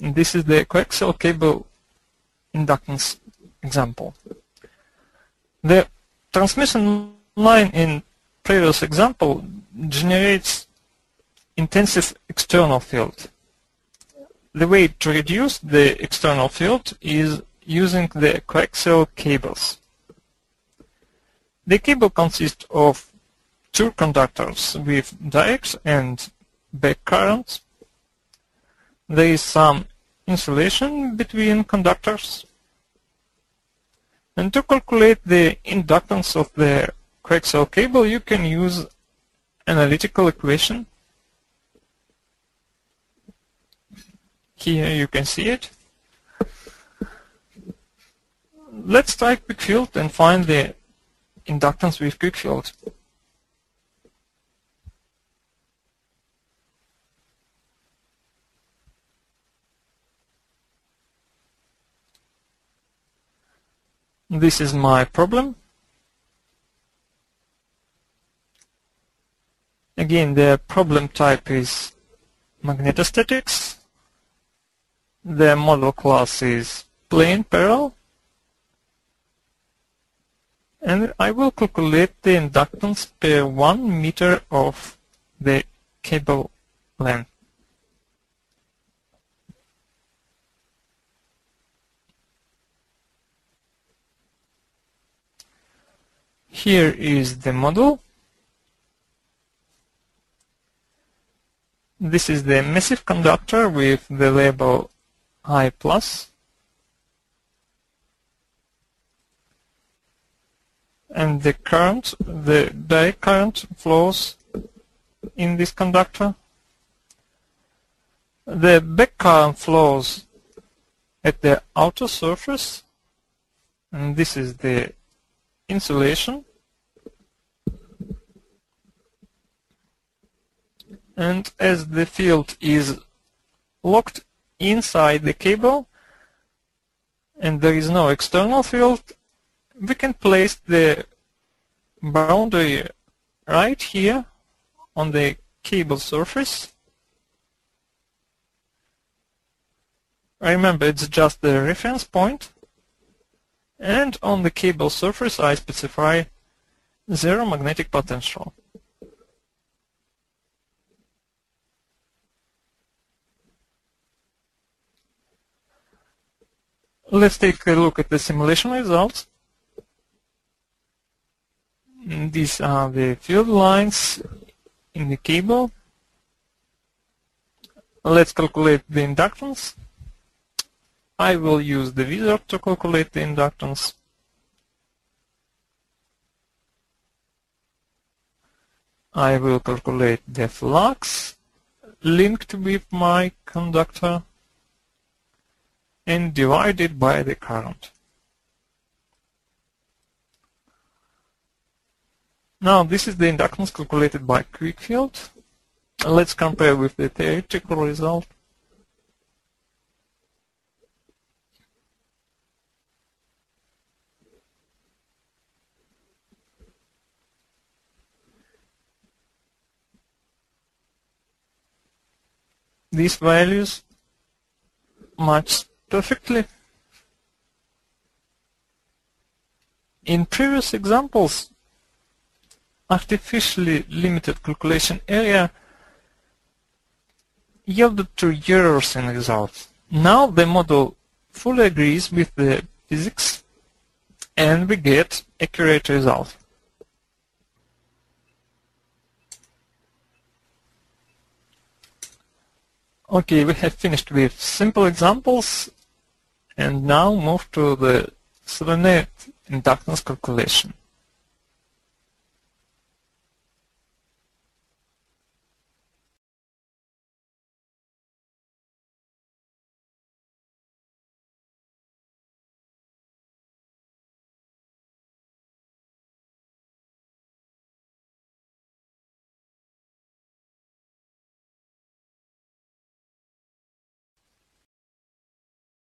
This is the coaxial cable inductance example. The transmission line in previous example generates intensive external field. The way to reduce the external field is using the coaxial cables. The cable consists of two conductors with direct and back current. There is some insulation between conductors. And to calculate the inductance of the coaxial cable, you can use analytical equation. Here you can see it. Let's try quick field and find the inductance with quick field. This is my problem. Again, the problem type is magnetostatics. The model class is plane parallel. And I will calculate the inductance per 1 meter of the cable length. Here is the model. This is the massive conductor with the label I+. And the current, the direct current flows in this conductor. The back current flows at the outer surface, and this is the insulation. And as the field is locked inside the cable and there is no external field, we can place the boundary right here on the cable surface. Remember, it's just the reference point. And on the cable surface I specify zero magnetic potential. Let's take a look at the simulation results. These are the field lines in the cable. Let's calculate the inductance. I will use the wizard to calculate the inductance. I will calculate the flux linked with my conductor and divide it by the current. Now this is the inductance calculated by quick field. Let's compare with the theoretical result. These values match perfectly. In previous examples, artificially limited calculation area yielded to errors in results. Now the model fully agrees with the physics and we get accurate results. Okay, we have finished with simple examples and now move to the solenoid inductance calculation.